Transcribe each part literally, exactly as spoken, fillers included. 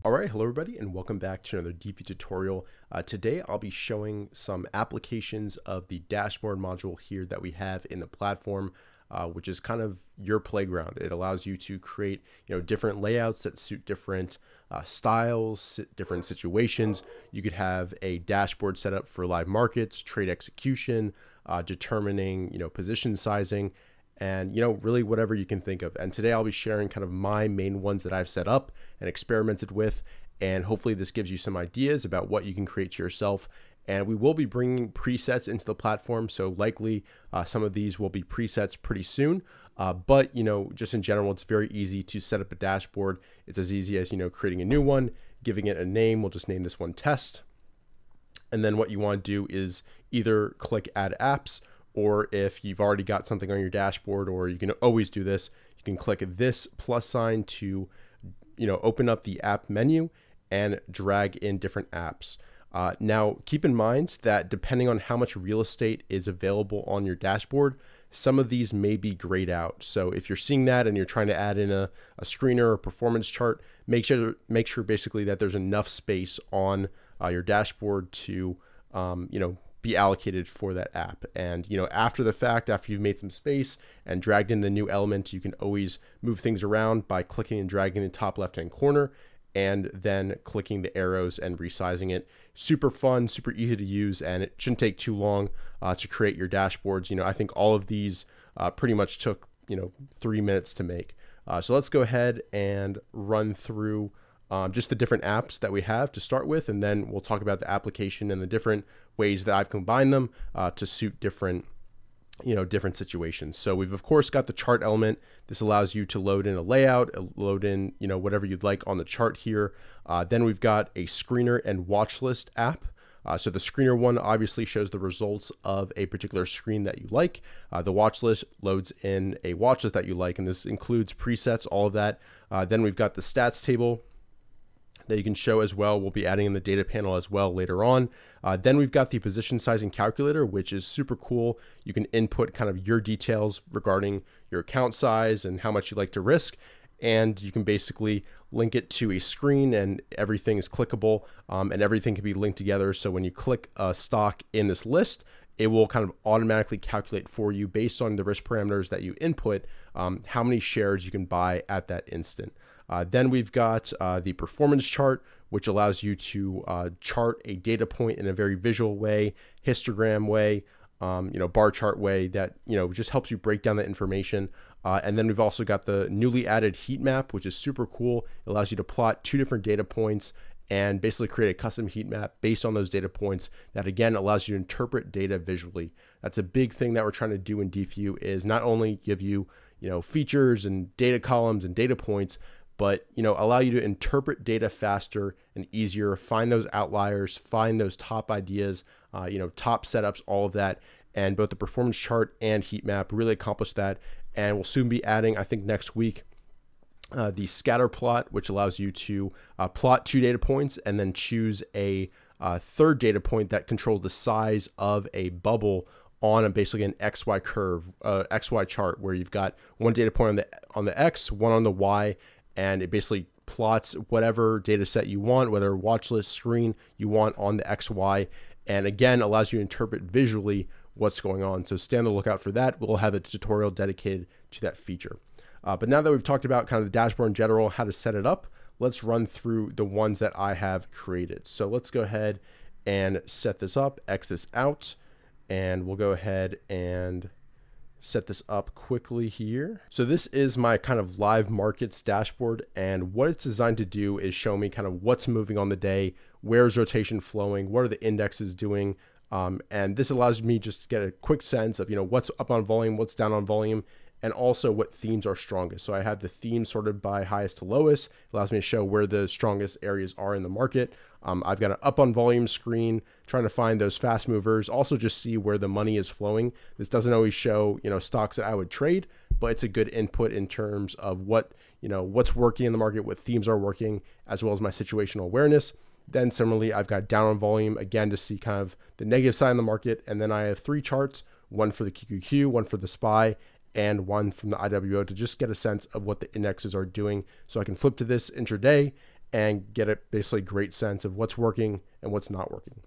All right, hello everybody, and welcome back to another Deepvue tutorial. Uh, today I'll be showing some applications of the dashboard module here that we have in the platform, uh, which is kind of your playground. It allows you to create, you know, different layouts that suit different uh, styles, different situations. You could have a dashboard set up for live markets, trade execution, uh, determining, you know, position sizing, and you know, really whatever you can think of. And today I'll be sharing kind of my main ones that I've set up and experimented with, and hopefully this gives you some ideas about what you can create to yourself. And we will be bringing presets into the platform, so likely uh, some of these will be presets pretty soon. Uh, but you know, just in general, it's very easy to set up a dashboard. It's as easy as, you know, creating a new one, giving it a name. We'll just name this one test. And then what you want to do is either click add apps, or if you've already got something on your dashboard, or you can always do this, you can click this plus sign to, you know, open up the app menu and drag in different apps. Uh, now, keep in mind that depending on how much real estate is available on your dashboard, some of these may be grayed out. So if you're seeing that and you're trying to add in a, a screener or performance chart, make sure make sure basically that there's enough space on uh, your dashboard to, um, you know, be allocated for that app. And you know, after the fact, after you've made some space and dragged in the new element, you can always move things around by clicking and dragging the top left hand corner and then clicking the arrows and resizing it. Super fun, super easy to use, and it shouldn't take too long uh, to create your dashboards. You know, I think all of these uh, pretty much took, you know, three minutes to make. Uh, so let's go ahead and run through Um, just the different apps that we have to start with, and then we'll talk about the application and the different ways that I've combined them uh, to suit different, you know, different situations. So we've of course got the chart element. This allows you to load in a layout, load in, you know, whatever you'd like on the chart here. Uh, then we've got a screener and watch list app. Uh, so the screener one obviously shows the results of a particular screen that you like. Uh, the watch list loads in a watch list that you like, and this includes presets, all of that. Uh, then we've got the stats table that you can show as well. We'll be adding in the data panel as well later on. Uh, then we've got the position sizing calculator, which is super cool. You can input kind of your details regarding your account size and how much you like to risk. And you can basically link it to a screen, and everything is clickable, um, and everything can be linked together. So when you click a stock in this list, it will kind of automatically calculate for you based on the risk parameters that you input, um, how many shares you can buy at that instant. Uh, then we've got uh, the performance chart, which allows you to uh, chart a data point in a very visual way, histogram way, um, you know, bar chart way that, you know, just helps you break down the information. Uh, and then we've also got the newly added heat map, which is super cool. It allows you to plot two different data points and basically create a custom heat map based on those data points that, again, allows you to interpret data visually. That's a big thing that we're trying to do in Deepvue, is not only give you, you know, features and data columns and data points, but, you know, allow you to interpret data faster and easier, find those outliers, find those top ideas, uh, you know, top setups, all of that. And both the performance chart and heat map really accomplish that. And we'll soon be adding, I think next week, uh, the scatter plot, which allows you to uh, plot two data points and then choose a uh, third data point that controls the size of a bubble on a, basically an X Y curve, uh, X Y chart, where you've got one data point on the on the X, one on the Y, and it basically plots whatever data set you want, whether watch list screen you want on the X Y, and again allows you to interpret visually what's going on. So stay on the lookout for that. We'll have a tutorial dedicated to that feature. Uh, but now that we've talked about kind of the dashboard in general, how to set it up, let's run through the ones that I have created. So let's go ahead and set this up, X this out, and we'll go ahead and set this up quickly here. So this is my kind of live markets dashboard, and what it's designed to do is show me kind of what's moving on the day, where's rotation flowing, what are the indexes doing, um, and this allows me just to get a quick sense of, you know, what's up on volume, what's down on volume, and also what themes are strongest. So I have the themes sorted by highest to lowest. It allows me to show where the strongest areas are in the market. Um, I've got an up on volume screen, trying to find those fast movers, also just see where the money is flowing. This doesn't always show, you know, stocks that I would trade, but it's a good input in terms of what, you know, what's working in the market, what themes are working, as well as my situational awareness. Then similarly, I've got down on volume, again, to see kind of the negative side of the market. And then I have three charts, one for the Q Q Q, one for the S P Y, and one from the I W O, to just get a sense of what the indexes are doing. So I can flip to this intraday and get a basically great sense of what's working and what's not working.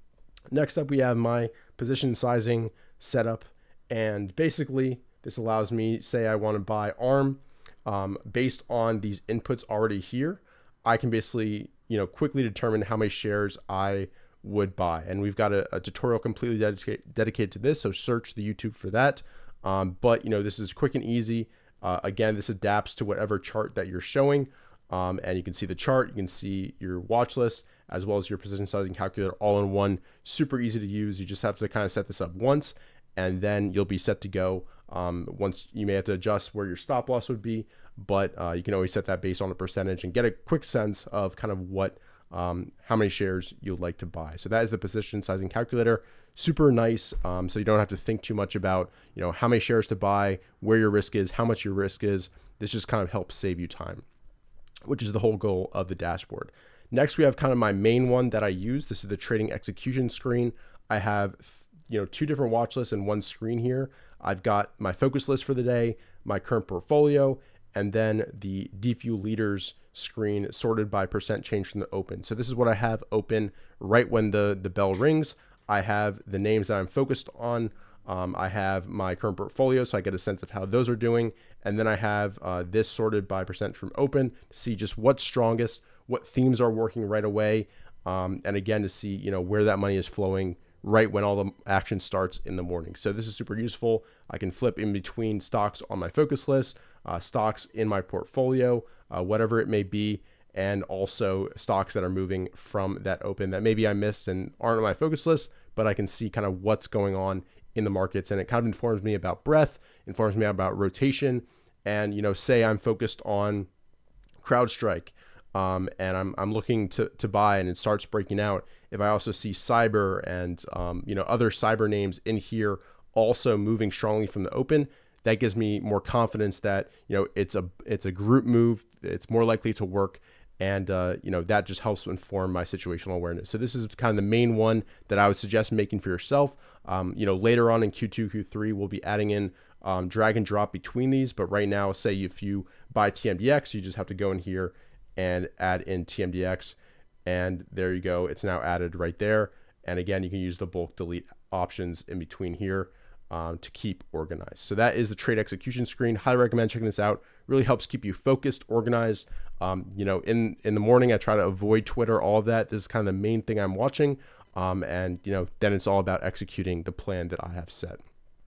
Next up, we have my position sizing setup. And basically, this allows me, say I want to buy A R M, um, based on these inputs already here, I can basically, you know, quickly determine how many shares I would buy. And we've got a, a tutorial completely dedicated dedicated to this, so search the YouTube for that. Um, but, you know, this is quick and easy. Uh, again, this adapts to whatever chart that you're showing. Um, and you can see the chart, you can see your watch list, as well as your position sizing calculator all in one. Super easy to use. You just have to kind of set this up once, and then you'll be set to go. Um, once you may have to adjust where your stop loss would be, but uh, you can always set that based on a percentage and get a quick sense of kind of what, um, how many shares you'd like to buy. So that is the position sizing calculator. Super nice. Um, so you don't have to think too much about, you know, how many shares to buy, where your risk is, how much your risk is. This just kind of helps save you time, which is the whole goal of the dashboard. Next, we have kind of my main one that I use. This is the trading execution screen. I have, you know, two different watch lists in one screen here. I've got my focus list for the day, my current portfolio, and then the Deepvue leaders screen sorted by percent change from the open. So this is what I have open right when the, the bell rings. I have the names that I'm focused on. Um, I have my current portfolio, so I get a sense of how those are doing. And then I have uh, this sorted by percent from open to see just what's strongest, what themes are working right away. Um, and again, to see, you know, where that money is flowing right when all the action starts in the morning. So this is super useful. I can flip in between stocks on my focus list, uh, stocks in my portfolio, uh, whatever it may be, and also stocks that are moving from that open that maybe I missed and aren't on my focus list, but I can see kind of what's going on in the markets. And it kind of informs me about breadth, informs me about rotation. And, you know, say I'm focused on CrowdStrike, um, and I'm, I'm looking to, to buy, and it starts breaking out. If I also see cyber and, um, you know, other cyber names in here also moving strongly from the open, that gives me more confidence that, you know, it's a, it's a group move. It's more likely to work. And, uh, you know, that just helps inform my situational awareness. So this is kind of the main one that I would suggest making for yourself. Um, you know, later on in Q two, Q three, we'll be adding in um, drag and drop between these. But right now, say if you buy T M D X, you just have to go in here and add in T M D X. And there you go. It's now added right there. And again, you can use the bulk delete options in between here um, to keep organized. So that is the trade execution screen. Highly recommend checking this out. Really helps keep you focused, organized. Um, you know, in, in the morning, I try to avoid Twitter, all of that. This is kind of the main thing I'm watching. Um, and, you know, then it's all about executing the plan that I have set.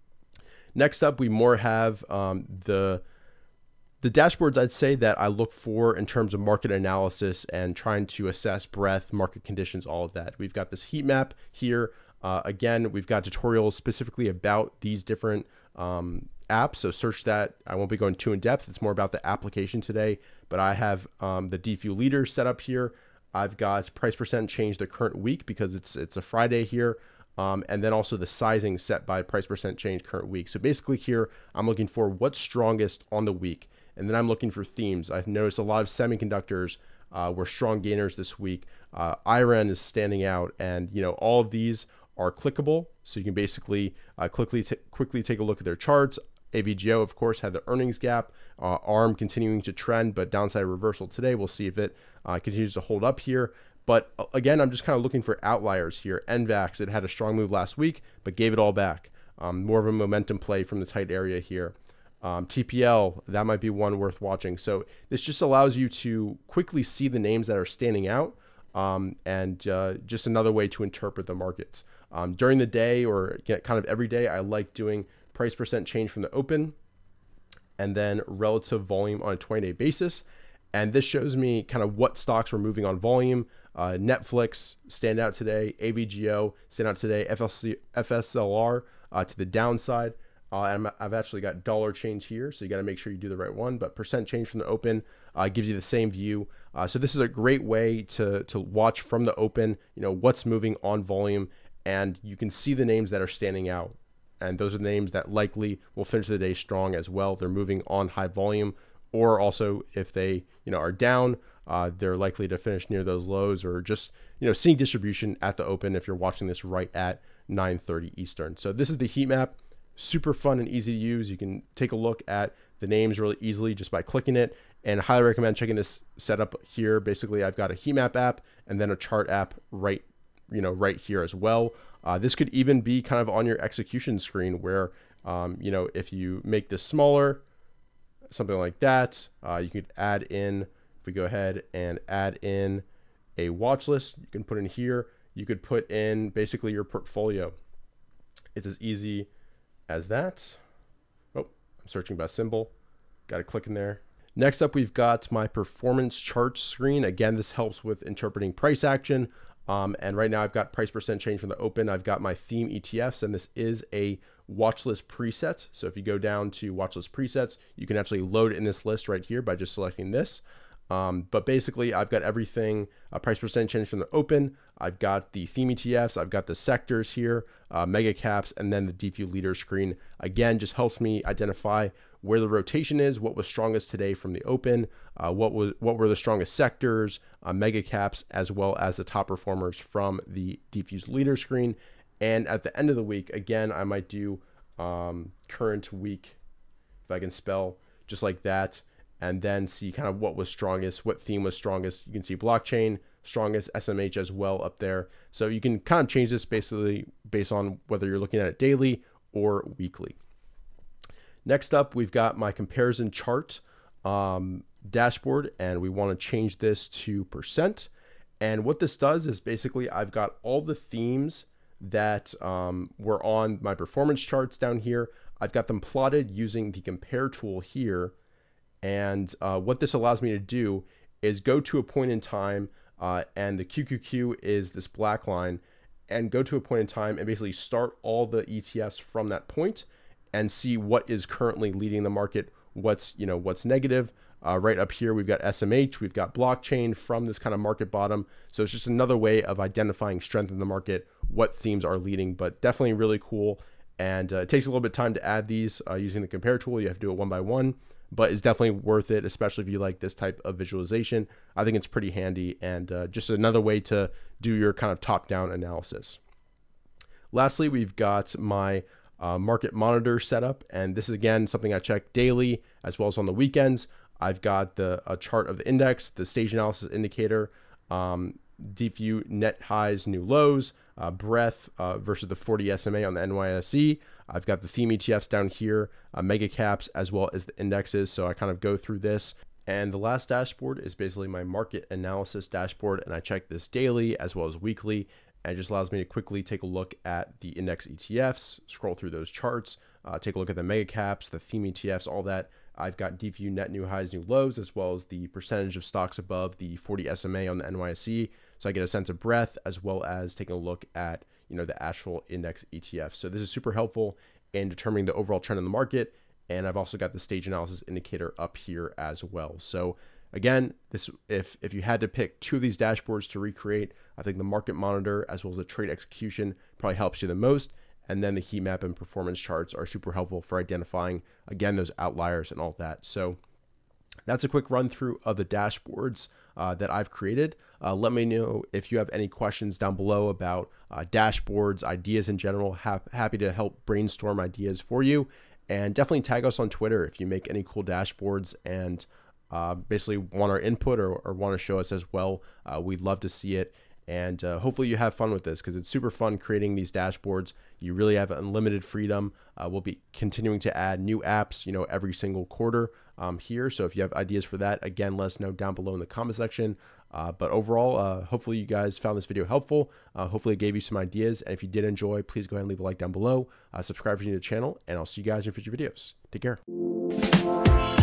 Next up, we more have um, the The dashboards I'd say that I look for in terms of market analysis and trying to assess breadth, market conditions, all of that. We've got this heat map here. Uh, again, we've got tutorials specifically about these different um, apps. So search that. I won't be going too in depth. It's more about the application today, but I have um, the Deepvue leaders set up here. I've got price percent change the current week because it's, it's a Friday here. Um, and then also the sizing set by price percent change current week. So basically here, I'm looking for what's strongest on the week. And then I'm looking for themes. I've noticed a lot of semiconductors uh, were strong gainers this week. Uh, I R A N is standing out, and you know all of these are clickable. So you can basically uh, quickly quickly take a look at their charts. A V G O, of course, had the earnings gap. Uh, A R M continuing to trend, but downside reversal today. We'll see if it uh, continues to hold up here. But again, I'm just kind of looking for outliers here. N VAX, it had a strong move last week, but gave it all back. Um, more of a momentum play from the tight area here. Um, T P L, that might be one worth watching. So this just allows you to quickly see the names that are standing out, um, and uh, just another way to interpret the markets. Um, during the day or kind of every day, I like doing price percent change from the open and then relative volume on a twenty day basis. And this shows me kind of what stocks were moving on volume. Uh, Netflix stand out today, A V G O stand out today, F S L R uh, to the downside. Uh, and I've actually got dollar change here, so you got to make sure you do the right one. But percent change from the open uh, gives you the same view. Uh, so this is a great way to to watch from the open, you know, what's moving on volume, and you can see the names that are standing out. And those are the names that likely will finish the day strong as well. They're moving on high volume, or also if they, you know, are down, uh, they're likely to finish near those lows, or just, you know, seeing distribution at the open if you're watching this right at nine thirty Eastern. So this is the heat map. super fun and easy to use. You can take a look at the names really easily just by clicking it, and I highly recommend checking this setup here. Basically, I've got a Heatmap app and then a chart app right, you know, right here as well. Uh, this could even be kind of on your execution screen where, um, you know, if you make this smaller, something like that, uh, you could add in, if we go ahead and add in a watch list, you can put in here, you could put in basically your portfolio. It's as easy as that. Oh, I'm searching by symbol. Got to click in there. Next up, we've got my performance charts screen. Again, this helps with interpreting price action. Um, and right now I've got price percent change from the open. I've got my theme E T Fs, and this is a watchlist preset. So if you go down to watchlist presets, you can actually load in this list right here by just selecting this. Um, but basically I've got everything, uh, price percent change from the open. I've got the theme E T Fs. I've got the sectors here, uh, mega caps, and then the Deepvue leader screen. Again, just helps me identify where the rotation is, what was strongest today from the open, uh, what was what were the strongest sectors, uh, mega caps, as well as the top performers from the Deepvue leader screen. And at the end of the week, again, I might do um, current week, if I can spell, just like that, and then see kind of what was strongest, what theme was strongest. You can see blockchain, strongest, S M H as well up there. So you can kind of change this basically based on whether you're looking at it daily or weekly. Next up, we've got my comparison chart um, dashboard, and we want to change this to percent. And what this does is basically I've got all the themes that um, were on my performance charts down here. I've got them plotted using the compare tool here. And uh, what this allows me to do is go to a point in time, uh, and the Q Q Q is this black line, and go to a point in time and basically start all the E T Fs from that point and see what is currently leading the market, what's, you know, what's negative. Uh, right up here, we've got S M H, we've got blockchain from this kind of market bottom. So it's just another way of identifying strength in the market, what themes are leading, but definitely really cool. And uh, it takes a little bit of time to add these uh, using the compare tool. You have to do it one by one, but it's definitely worth it, especially if you like this type of visualization. I think it's pretty handy, and uh, just another way to do your kind of top-down analysis. Lastly, we've got my uh, market monitor setup, and this is again something I check daily as well as on the weekends. I've got the a chart of the index, the stage analysis indicator, um, Deepvue net highs, new lows, uh, breadth uh, versus the forty S M A on the N Y S E. I've got the theme E T Fs down here, uh, mega caps, as well as the indexes. So I kind of go through this. And the last dashboard is basically my market analysis dashboard, and I check this daily as well as weekly. And it just allows me to quickly take a look at the index E T Fs, scroll through those charts, uh, take a look at the mega caps, the theme E T Fs, all that. I've got Deepvue net new highs, new lows, as well as the percentage of stocks above the forty S M A on the N Y S E. So I get a sense of breadth, as well as taking a look at, you know, the actual index E T F. So this is super helpful in determining the overall trend in the market. And I've also got the stage analysis indicator up here as well. So again, this if if you had to pick two of these dashboards to recreate, I think the market monitor as well as the trade execution probably helps you the most. And then the heat map and performance charts are super helpful for identifying, again, those outliers and all that. So that's a quick run through of the dashboards uh, that I've created. Uh, let me know if you have any questions down below about uh, dashboards, ideas in general. Ha happy to help brainstorm ideas for you. And definitely tag us on Twitter if you make any cool dashboards and uh, basically want our input or, or want to show us as well. Uh, we'd love to see it. And uh, hopefully you have fun with this because it's super fun creating these dashboards. You really have unlimited freedom. Uh, we'll be continuing to add new apps, you know, every single quarter um, here. So if you have ideas for that, again, let us know down below in the comment section. Uh, but overall, uh, hopefully you guys found this video helpful. Uh, hopefully it gave you some ideas. And if you did enjoy, please go ahead and leave a like down below. Uh, subscribe if you're new to the channel, and I'll see you guys in future videos. Take care.